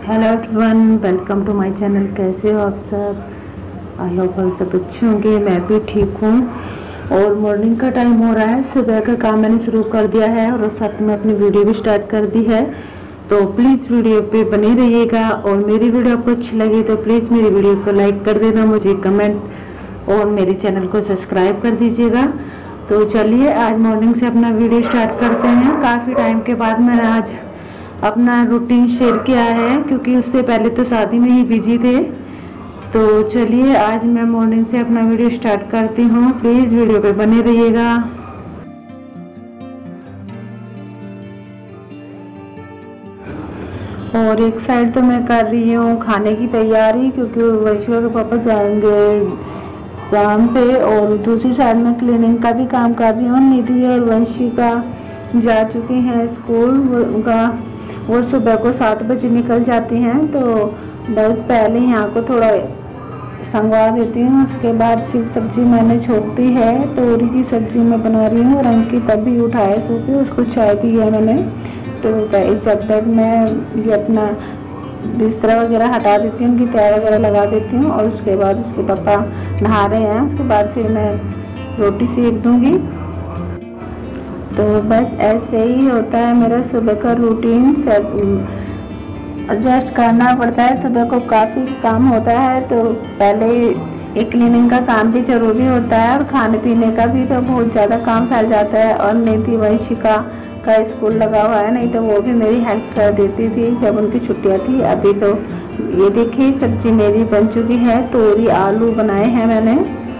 Hello everyone, welcome to my channel. कैसे हो आप सब? आई होप आप सब अच्छे होंगे। मैं भी ठीक हूँ। और मॉर्निंग का टाइम हो रहा है, सुबह का काम मैंने शुरू कर दिया है और साथ में अपनी वीडियो भी स्टार्ट कर दी है। तो प्लीज़ वीडियो पे बने रहिएगा और मेरी वीडियो आपको अच्छी लगी तो प्लीज़ मेरी वीडियो को लाइक कर देना, मुझे कमेंट और मेरे चैनल को सब्सक्राइब कर दीजिएगा। तो चलिए आज मॉर्निंग से अपना वीडियो स्टार्ट करते हैं। काफ़ी टाइम के बाद मैंने आज अपना रूटीन शेयर किया है क्योंकि उससे पहले तो शादी में ही बिजी थे। तो चलिए आज मैं मॉर्निंग से अपना वीडियो स्टार्ट करती हूँ। प्लीज़ वीडियो पे बने रहिएगा। और एक साइड तो मैं कर रही हूँ खाने की तैयारी क्योंकि वैश्वा के पापा जाएंगे काम पे, और दूसरी साइड में क्लीनिंग का भी काम कर रही हूँ। निधि और वंशिका जा चुकी हैं स्कूल। वो सुबह को 7 बजे निकल जाती हैं, तो बस पहले यहाँ को थोड़ा संगवा देती हूँ। उसके बाद फिर सब्जी मैंने छोड़ दी है, तोरी की सब्जी मैं बना रही हूँ। रंग की तभी उठाए सो के उसको चाय दी है मैंने। तो जब तक मैं ये अपना बिस्तरा वगैरह हटा देती हूँ, उनकी तैयारी वगैरह लगा देती हूँ और उसके बाद उसके पापा नहा रहे हैं। उसके बाद फिर मैं रोटी सेक दूँगी। तो बस ऐसे ही होता है मेरा सुबह का रूटीन। सब एडजस्ट करना पड़ता है, सुबह को काफ़ी काम होता है। तो पहले एक क्लीनिंग का काम भी ज़रूरी होता है और खाने पीने का भी तो बहुत ज़्यादा काम फैल जाता है। और निधि वंशिका का स्कूल लगा हुआ है, नहीं तो वो भी मेरी हेल्प कर देती थी जब उनकी छुट्टियाँ थी। अभी तो ये देखिए सब्जी मेरी बन चुकी है। तोरी आलू बनाए हैं मैंने,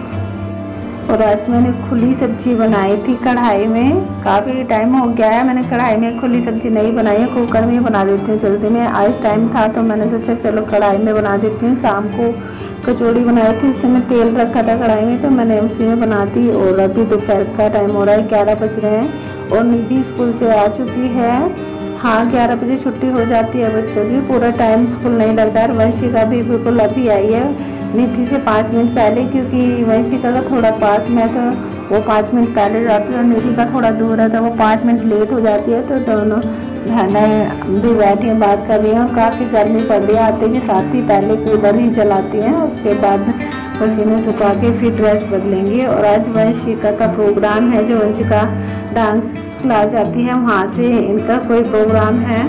और आज मैंने खुली सब्जी बनाई थी कढ़ाई में। काफ़ी टाइम हो गया है मैंने कढ़ाई में खुली सब्जी नहीं बनाई है, कुकर में बना देती हूँ जल्दी में। आज टाइम था तो मैंने सोचा चलो कढ़ाई में बना देती हूँ। शाम को कचौड़ी बनाई थी, उसमें तेल रखा था कढ़ाई में, तो मैंने उसी में बना दी। और अभी दोपहर का टाइम हो रहा है, 11 बज रहे हैं और निधि स्कूल से आ चुकी है। हाँ 11 बजे छुट्टी हो जाती है बच्चों की, पूरा टाइम स्कूल नहीं लगता है। वंशिका भी बिल्कुल अभी आई है, निधि से 5 मिनट पहले, क्योंकि वंशिका का थोड़ा पास में तो वो 5 मिनट पहले जाती है और निधि का थोड़ा दूर है तो वो 5 मिनट लेट हो जाती है। तो दोनों बहनें भी बैठी हैं बात कर रही हैं। और काफ़ी गर्मी पड़ रही है, आते के साथ ही पहले कूलर ही चलाती हैं, उसके बाद पसीने सुखा के फिर ड्रेस बदलेंगी। और आज वंशिका का प्रोग्राम है, जो वंशिका डांस क्लास जाती है वहाँ से इनका कोई प्रोग्राम है।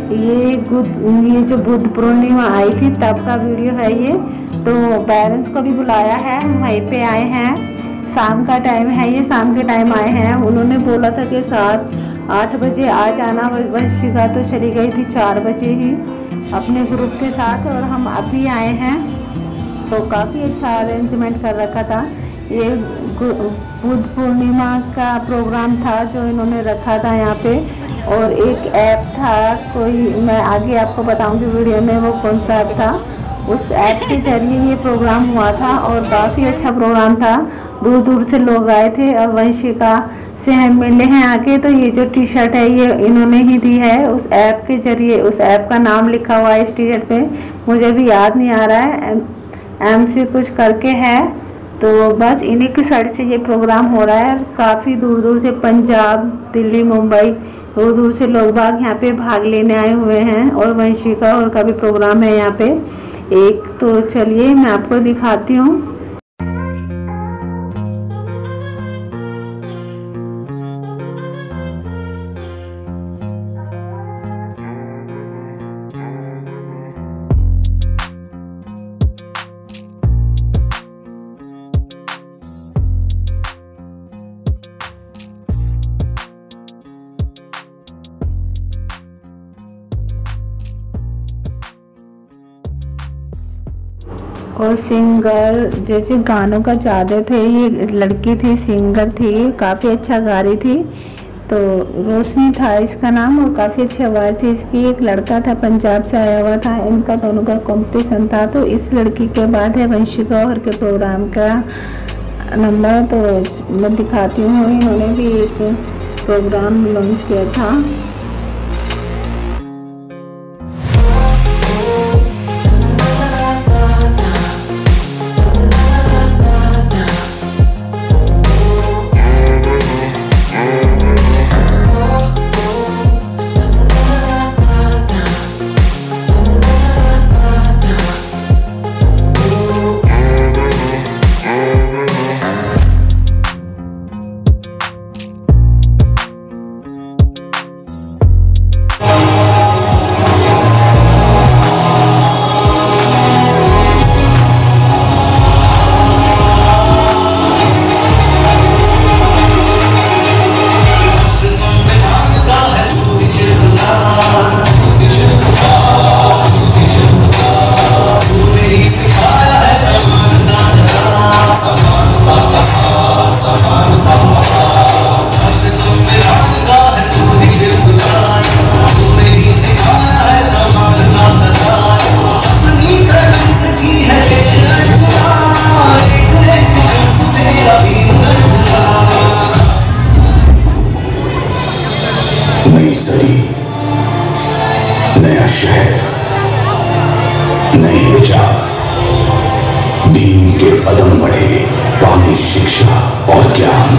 ये जो बुद्ध पूर्णिमा आई थी तब का वीडियो है ये। तो पेरेंट्स को भी बुलाया है, वहीं पे आए हैं। शाम का टाइम है, ये शाम के टाइम आए हैं। उन्होंने बोला था कि 7-8 बजे आ जाना। वंशिका तो चली गई थी 4 बजे ही अपने ग्रुप के साथ, और हम अभी आए हैं। तो काफ़ी अच्छा अरेंजमेंट कर रखा था। ये बुद्ध पूर्णिमा का प्रोग्राम था जो इन्होंने रखा था यहाँ पे। और एक ऐप था कोई, मैं आगे आपको बताऊंगी वीडियो में वो कौन सा ऐप था। उस ऐप के जरिए ये प्रोग्राम हुआ था और काफ़ी अच्छा प्रोग्राम था। दूर दूर से लोग आए थे और वंशिका से हम मिले हैं आके। तो ये जो टी शर्ट है ये इन्होंने ही दी है उस ऐप के जरिए। उस ऐप का नाम लिखा हुआ है इस टी शर्ट पे, मुझे भी याद नहीं आ रहा है, एम से कुछ करके है। तो बस इन्हीं की साइड से ये प्रोग्राम हो रहा है। काफ़ी दूर दूर से, पंजाब, दिल्ली, मुंबई, दूर दूर से लोग बाग यहाँ पे भाग लेने आए हुए हैं। और वंशिका और का भी प्रोग्राम है यहाँ पे एक। तो चलिए मैं आपको दिखाती हूँ। और सिंगर जैसे गानों का चाहते थे, ये लड़की थी, सिंगर थी, काफ़ी अच्छा गा रही थी। तो रोशनी था इसका नाम और काफ़ी अच्छी आवाज़ थी इसकी। एक लड़का था पंजाब से आया हुआ था, इनका दोनों का कंपटीशन था। तो इस लड़की के बाद है वंशिका और के प्रोग्राम का नंबर। तो मैं दिखाती हूँ, इन्होंने भी एक प्रोग्राम लॉन्च किया था। नई सदी, नया शहर, नए विचार, दीन के कदम बढ़े, पानी शिक्षा और ज्ञान,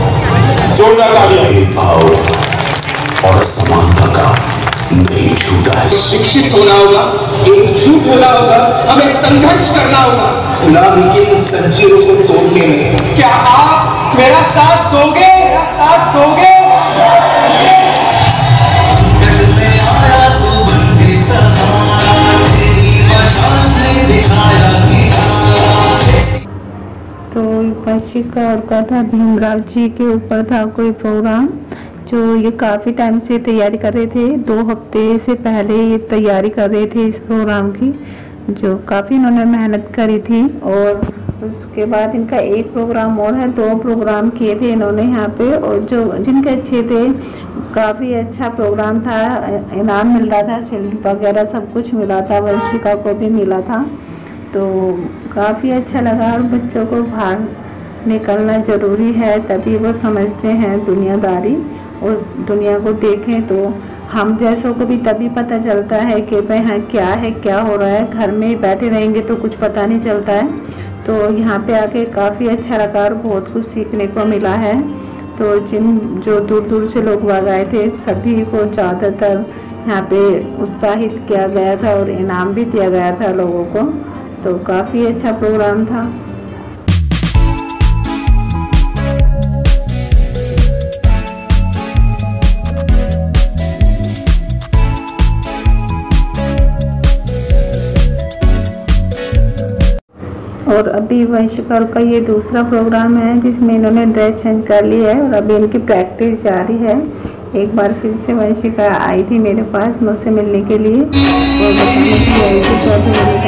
भेदभाव और असमानता का नहीं छूटा है। शिक्षित होना होगा, एकजुट होना होगा, हमें संघर्ष करना होगा गुलामी के इन जंजीरों को तोड़ने में। क्या आप मेरा साथ दोगे? तो वंशी का और का था भीमराव जी के ऊपर था कोई प्रोग्राम, जो ये काफ़ी टाइम से तैयारी कर रहे थे। 2 हफ्ते से पहले ये तैयारी कर रहे थे इस प्रोग्राम की, जो काफ़ी इन्होंने मेहनत करी थी। और उसके बाद इनका एक प्रोग्राम और है, 2 प्रोग्राम किए थे इन्होंने यहाँ पे, और जो जिनके अच्छे थे, काफ़ी अच्छा प्रोग्राम था, इनाम मिल रहा था, शिल्ड वगैरह सब कुछ मिला था, वंशिका को भी मिला था। तो काफ़ी अच्छा लगा। और बच्चों को बाहर निकलना ज़रूरी है, तभी वो समझते हैं दुनियादारी, और दुनिया को देखें तो हम जैसों को भी तभी पता चलता है कि भाई हाँ क्या है, क्या हो रहा है। घर में बैठे रहेंगे तो कुछ पता नहीं चलता है। तो यहाँ पे आके काफ़ी अच्छा लगा और बहुत कुछ सीखने को मिला है। तो जो दूर दूर से लोग आ गए थे, सभी को ज़्यादातर यहाँ पे उत्साहित किया गया था और इनाम भी दिया गया था लोगों को। तो काफ़ी अच्छा प्रोग्राम था। और अभी वंशिका का ये दूसरा प्रोग्राम है जिसमें इन्होंने ड्रेस चेंज कर ली है और अभी इनकी प्रैक्टिस जारी है। एक बार फिर से वंशिका आई थी मेरे पास मुझसे मिलने के लिए और बताने के लिए आई थी, तो अभी मुझे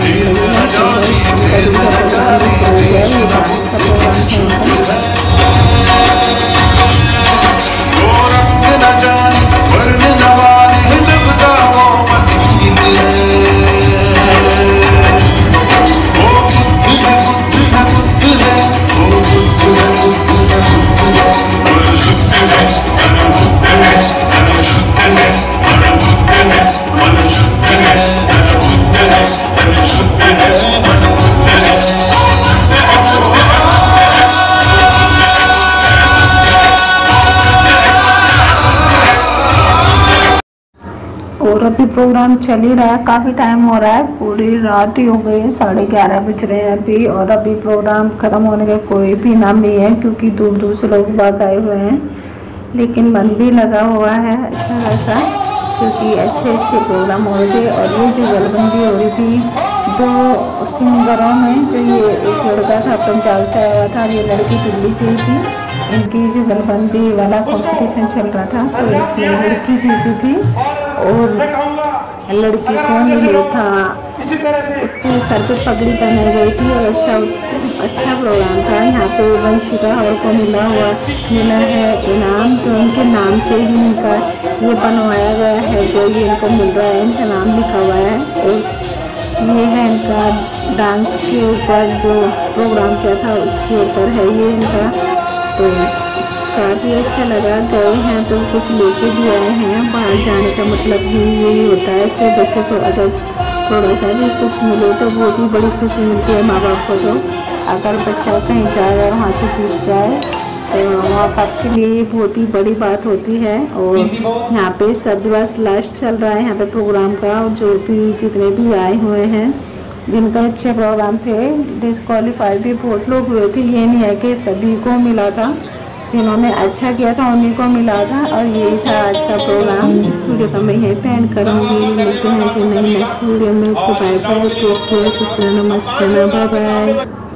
और अभी प्रोग्राम चल ही रहा है, काफ़ी टाइम हो रहा है, पूरी रात ही हो गई है, 11:30 बज रहे हैं अभी। और अभी प्रोग्राम ख़त्म होने का कोई भी नाम नहीं है, क्योंकि दूर दूर से लोग बाग आए हुए हैं। लेकिन मन भी लगा हुआ है अच्छा खासा, क्योंकि अच्छे अच्छे प्रोग्राम हो रहे थे। और ये जो गलबंदी हो रही थी 2 सिंगरों में, जो ये एक लड़का था पंजाब से आया था, ये लड़की दिल्ली से थी, इनकी जो गलबंदी वाला कंपटीशन चल रहा था, तो इसमें लड़की जीती थी और लड़की को ये था, उसके सर पे पगड़ी पहनाई गई थी। और अच्छा प्रोग्राम था। यहाँ पे वंशिका और को मिला है इनाम, जो उनके नाम से ही इनका ये बनवाया गया है, जो ये इनको मिल रहा है, इनका नाम लिखा हुआ है। और ये है इनका डांस के ऊपर जो प्रोग्राम किया था उसके ऊपर है ये इनका। तो काफ़ी अच्छा लगा। गए हैं तो कुछ लेके भी आए हैं। बाहर जाने का मतलब ही यही होता है कि बच्चे को अगर थोड़ा सा भी कुछ मिले तो बहुत ही बड़ी खुशी मिलती है माँ बाप को। तो अगर बच्चा कहीं जाए और वहाँ से सीख जाए तो माँ बाप के लिए ये बहुत ही बड़ी बात होती है। और यहाँ पे सब दिवस लास्ट चल रहा है यहाँ पे प्रोग्राम का, और जो भी जितने भी आए हुए हैं जिनका अच्छे प्रोग्राम थे, डिस्क्वालीफाई भी बहुत लोग हुए थे। ये नहीं है कि सभी को मिला था, जिन्होंने अच्छा किया था उन्हीं को मिला था। और यही था आज का प्रोग्राम। इस वीडियो का मैं यहीं पे एंड करूँगी। मिलते हैं कि नई नेक्स्ट वीडियो में। बाय बाय, टेक केयर, नमस्ते, बाय बाय।